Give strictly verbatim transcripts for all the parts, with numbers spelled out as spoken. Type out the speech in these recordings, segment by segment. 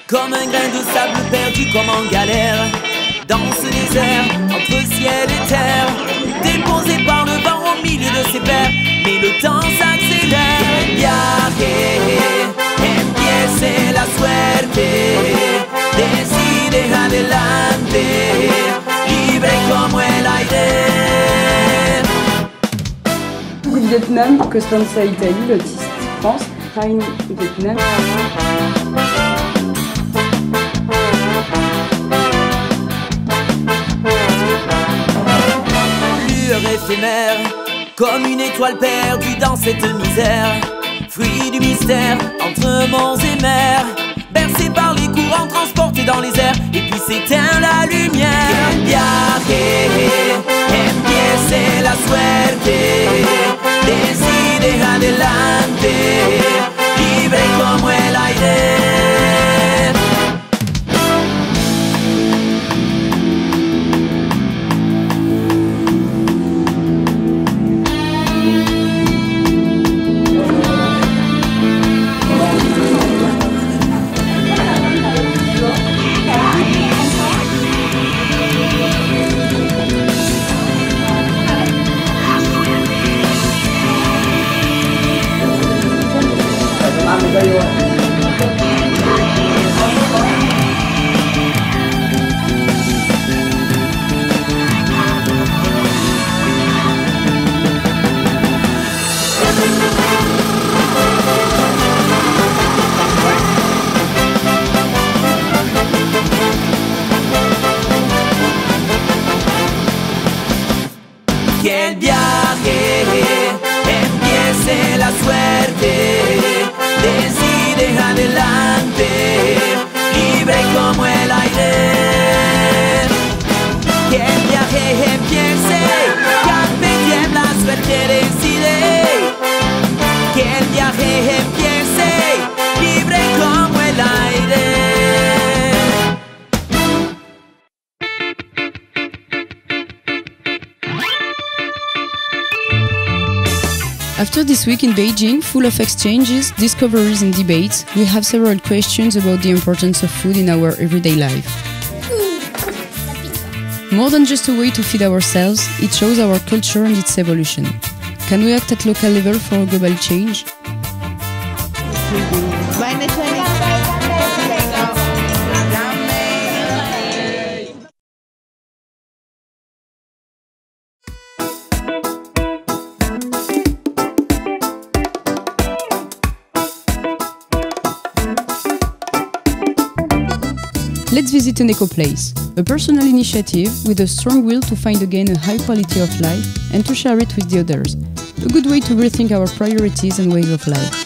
comme un grain de sable perdu comme en galère. Dans ce désert, entre ciel et terre, déposé par le vent au milieu de ses pairs. Mais le temps s'accélère. Viaje, empiece la suerte, decide adelante, libre como el aire. Pour le Vietnam, Costanza Italie, Lotis France, Reine Vietnam. Lueur éphémère, comme une étoile perdue dans cette misère. Fruit du mystère, entre monts et mers, bercé par les courants, transporté dans les airs. Et puis s'éteint la lumière. Viaje, empiece la suerte, decide adelante, libre como el aire. Que el viaje empiece la suerte, decide adelante, libre como el aire. Que el viaje empiece, carpe diem la suerte decide. Que el viaje empiece, libre como el aire. After this week in Beijing, full of exchanges, discoveries and debates, we have several questions about the importance of food in our everyday life. More than just a way to feed ourselves, it shows our culture and its evolution. Can we act at local level for a global change? Let's visit an eco-place, a personal initiative with a strong will to find again a high quality of life and to share it with the others. A good way to rethink our priorities and ways of life.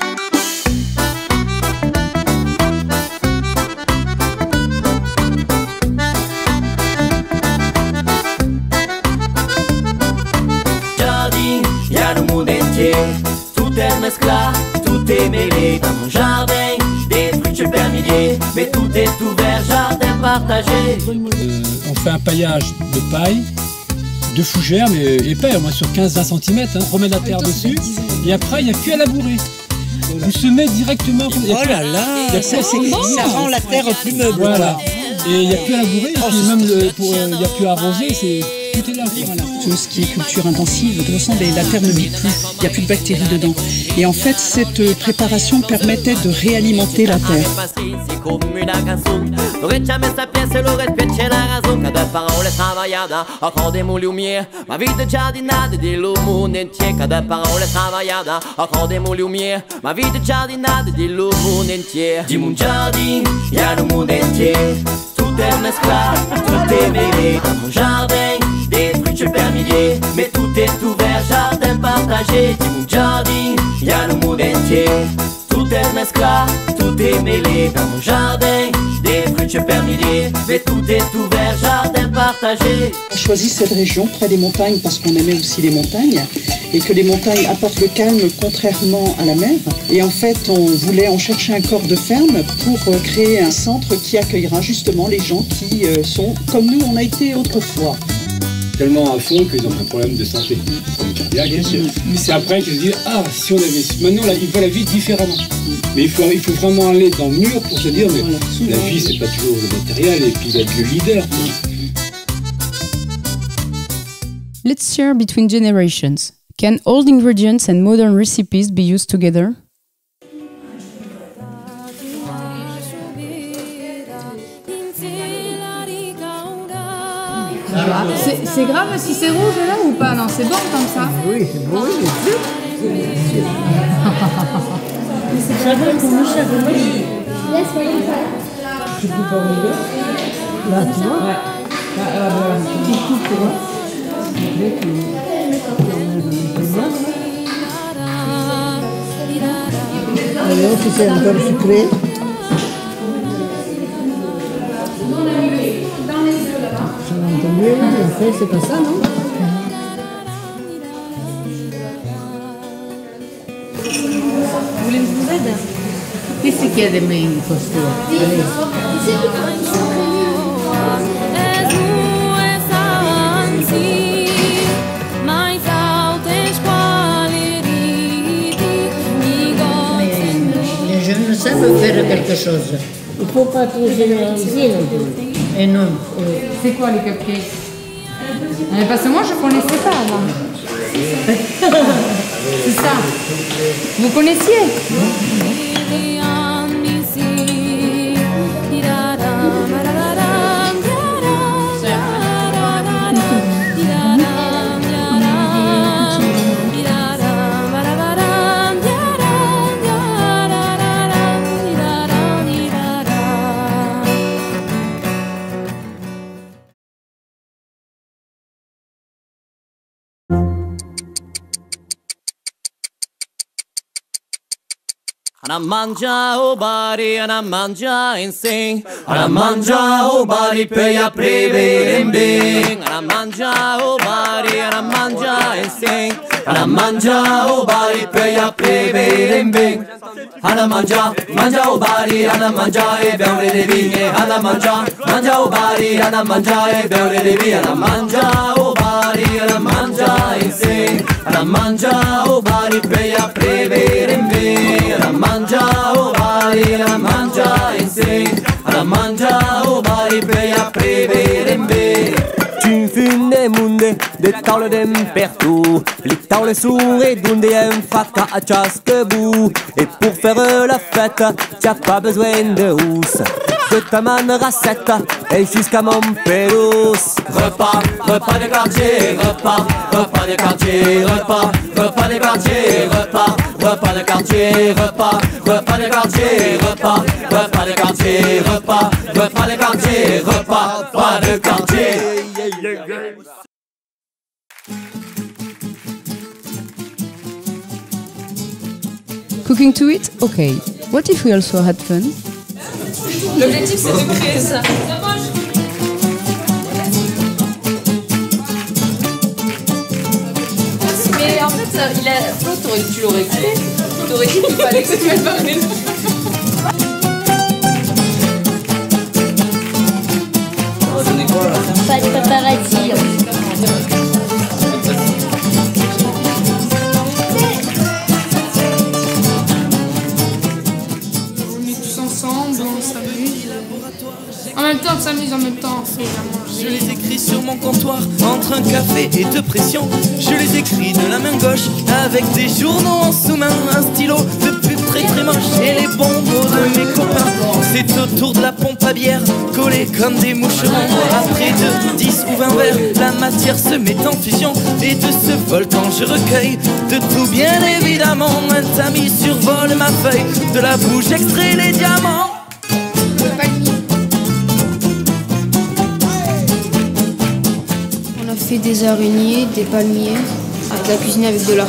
Jardim, y a le monde entier, tout est mesclé, tout est mêlé dans mon jardin. Des fruits par milliers, mais tout est ouvert, jardin partagé. Euh, on fait un paillage de paille, de fougère, mais épais, au moins sur quinze à vingt centimètres. Hein. On remet la terre dessus, et après, il n'y a plus à labourer. Vous semez directement. Oh là là, ça, ça rend la terre plus meuble. Voilà. Et il n'y a plus à labourer, et puis même le, pour, il n'y a plus à arroser, c'est tout est là. Voilà. Tout ce qui est culture intensive, de toute façon, la terre ne vit plus, il n'y a plus de bactéries dedans. Et en fait, cette préparation permettait de réalimenter la terre. Tout est mesclé, tout est mêlé dans mon jardin. Des fruits par milliers, mais tout est ouvert, jardin partagé. Dis mon jardin, y a le monde entier. Tout est mesclé, tout est mêlé dans mon jardin. Des fruits par milliers, mais tout est ouvert, jardin partagé. On a choisi cette région près des montagnes parce qu'on aimait aussi les montagnes et que les montagnes apportent le calme contrairement à la mer. Et en fait, on voulait en chercher un corps de ferme pour créer un centre qui accueillera justement les gens qui sont comme nous on a été autrefois. Tellement à fond qu'ils ont un problème de santé. C'est après que je dis, ah, si on avait... Maintenant, là, il voit la vie différemment. Mais il faut, il faut vraiment aller dans le mur pour se dire, mais la vie, c'est pas toujours le matériel, et puis d'être le leader. Let's share between generations. Can old ingredients and modern recipes be used together? C'est grave si c'est rouge là ou pas? Non, c'est bon comme ça. Oui, c'est bon, oui, c'est sûr. C'est chacun pour nous, chacun pour nous. Tu peux pas regarder? Là, tu vois? Ouais. Ah, voilà, tu coupes, tu vois? Alors, si c'est encore sucré. Ça va un peu mieux, en fait, c'est pas ça, non? Vous voulez que je vous aide? Qu'est-ce qu'il y a de mains in questo? Les jeunes savent faire quelque chose. Il ne faut pas tout généraliser non plus. Et non. C'est quoi les cupcakes? euh, Parce que moi je connaissais pas avant. C'est ça. Vous connaissiez? Ana mangia o bari, ana mangia in sing. Ana mangia o bari per ya prevere. Ana mangia o bari, ana mangia in sing. Ana mangia o bari per ya prevere. Ana mangia, mangia o bari, ana mangia e beure le vigne. Ana mangia, mangia o bari, ana mangia e beure le vigne. Ana mangia o bari, ana mangia in sing. Ana mangia o bari per ya prevere. Ana mangia o bari, ana mangia in sing. Ana mangia o bari per ya prevere. Tu funne munde de tavle dem pertout. Les tavles sourds et d'onde un fracas à chaque bout. Et pour faire la fête, t'as pas besoin de housse. De ta manne racette et jusqu'à mon pélos. Repas, repas de quartier, repas, repas de quartier, repas, repas de quartier, repas, repas de quartier, repas, repas de quartier, repas, repas de quartier, repas, repas de quartier, repas, repas de quartier. Cooking to eat? Okay. What if we also had fun? L'objectif c'est de créer ça. Mais en fait, il a... Flo, tu l'aurais écouté. T'aurais dit qu'il fallait que tu me parles. Pas de paparazzi. On est tous ensemble, on s'amuse. En même temps, on s'amuse, en même temps, on fait la manger. Je les écris sur mon comptoir, entre un café et deux pressions. Je les écris de la main gauche, avec des journaux en sous-main. Un stylo de pub très très moche et les bonbons de mes copains. C'est autour de la pompe à bière, collés comme des moucherons. Après deux, dix ou vingt verres, la matière se met en fusion. Et de ce volcan je recueille de tout bien évidemment. Un tamis survole ma feuille, de la bouche j'extrais les diamants. On a fait des araignées, des palmiers, de la cuisine avec de l'art.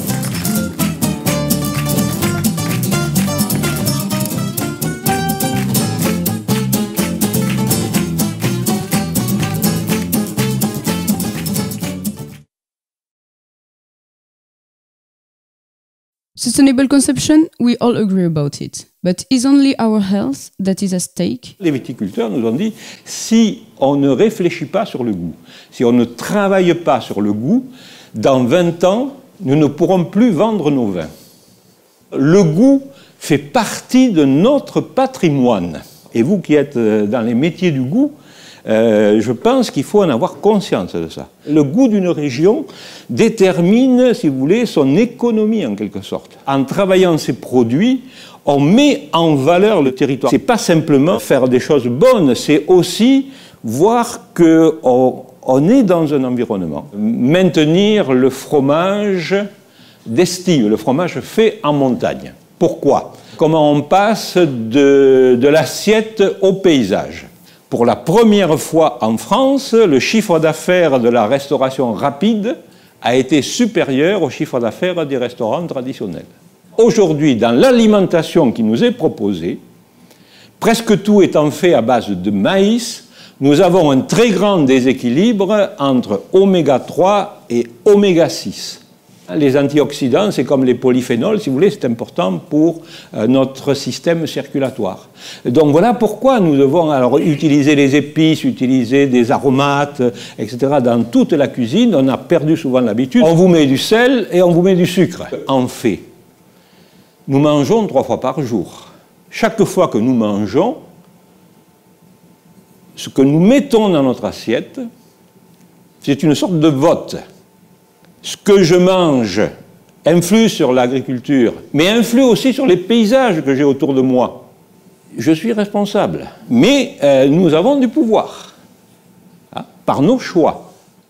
Sustainable consumption, we all agree about it. But is only our health that is at stake? Les viticulteurs nous ont dit, si on ne réfléchit pas sur le goût, si on ne travaille pas sur le goût, dans vingt ans, nous ne pourrons plus vendre nos vins. Le goût fait partie de notre patrimoine. Et vous qui êtes dans les métiers du goût, euh, je pense qu'il faut en avoir conscience de ça. Le goût d'une région détermine, si vous voulez, son économie en quelque sorte. En travaillant ces produits, on met en valeur le territoire. Ce n'est pas simplement faire des choses bonnes, c'est aussi voir qu'on on est dans un environnement. Maintenir le fromage d'Estive, le fromage fait en montagne. Pourquoi? Comment on passe de, de l'assiette au paysage. Pour la première fois en France, le chiffre d'affaires de la restauration rapide a été supérieur au chiffre d'affaires des restaurants traditionnels. Aujourd'hui, dans l'alimentation qui nous est proposée, presque tout étant fait à base de maïs, nous avons un très grand déséquilibre entre oméga trois et oméga six. Les antioxydants, c'est comme les polyphénols, si vous voulez, c'est important pour euh, notre système circulatoire. Donc voilà pourquoi nous devons alors utiliser les épices, utiliser des aromates, et cetera. Dans toute la cuisine, on a perdu souvent l'habitude. On vous met du sel et on vous met du sucre. En fait, nous mangeons trois fois par jour. Chaque fois que nous mangeons, ce que nous mettons dans notre assiette, c'est une sorte de vote. Ce que je mange influe sur l'agriculture, mais influe aussi sur les paysages que j'ai autour de moi. Je suis responsable. Mais euh, nous avons du pouvoir, hein, par nos choix.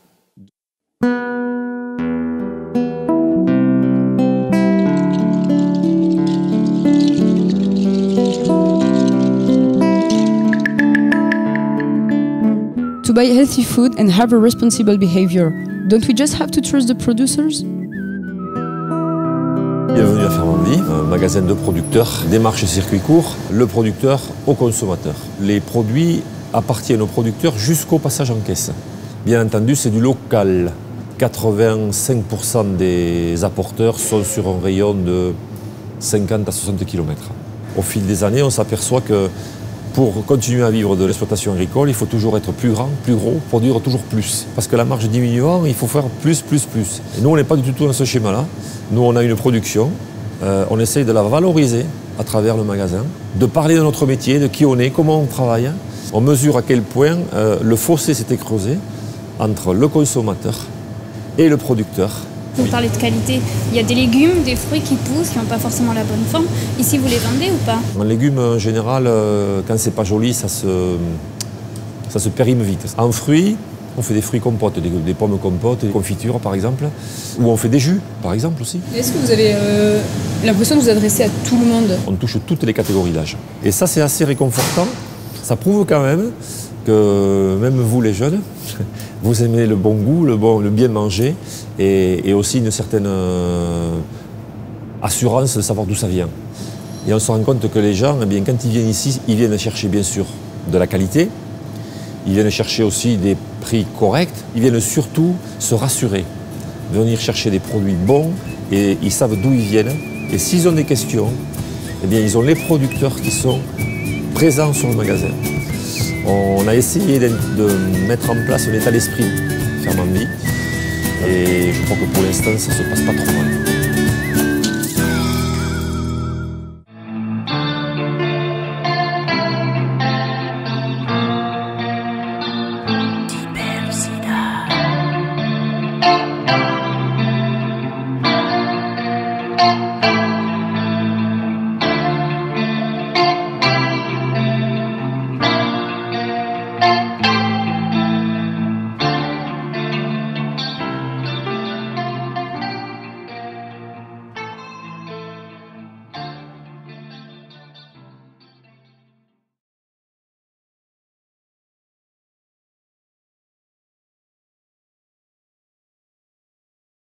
To buy healthy food and have a responsible behavior, don't we just have to trust the producers? Bienvenue à Ferme-en-Vie, un magasin de producteurs, démarche circuit court, le producteur au consommateur. Les produits appartiennent aux producteurs jusqu'au passage en caisse. Bien entendu, c'est du local. quatre-vingt-cinq pour cent des apporteurs sont sur un rayon de cinquante à soixante kilomètres. Au fil des années, on s'aperçoit que pour continuer à vivre de l'exploitation agricole, il faut toujours être plus grand, plus gros, produire toujours plus. Parce que la marge diminuant, il faut faire plus, plus, plus. Et nous, on n'est pas du tout dans ce schéma-là. Nous, on a une production, euh, on essaye de la valoriser à travers le magasin, de parler de notre métier, de qui on est, comment on travaille. On mesure à quel point euh, le fossé s'était creusé entre le consommateur et le producteur. Vous parlez de qualité, il y a des légumes, des fruits qui poussent, qui n'ont pas forcément la bonne forme. Ici, vous les vendez ou pas? En légumes, en général, euh, quand c'est pas joli, ça se, ça se périme vite. En fruits, on fait des fruits compotes, des, des pommes compotes, des confitures par exemple, ou on fait des jus par exemple aussi. Est-ce que vous avez euh, l'impression de vous adresser à tout le monde? On touche toutes les catégories d'âge. Et ça, c'est assez réconfortant. Ça prouve quand même que même vous les jeunes, vous aimez le bon goût, le, bon, le bien manger et, et aussi une certaine euh, assurance de savoir d'où ça vient. Et on se rend compte que les gens, eh bien, quand ils viennent ici, ils viennent chercher bien sûr de la qualité, ils viennent chercher aussi des prix corrects, ils viennent surtout se rassurer, venir chercher des produits bons et ils savent d'où ils viennent. Et s'ils ont des questions, eh bien, ils ont les producteurs qui sont présents sur le magasin. On a essayé de mettre en place un état d'esprit Ferme-en-Vie et je crois que pour l'instant ça ne se passe pas trop mal.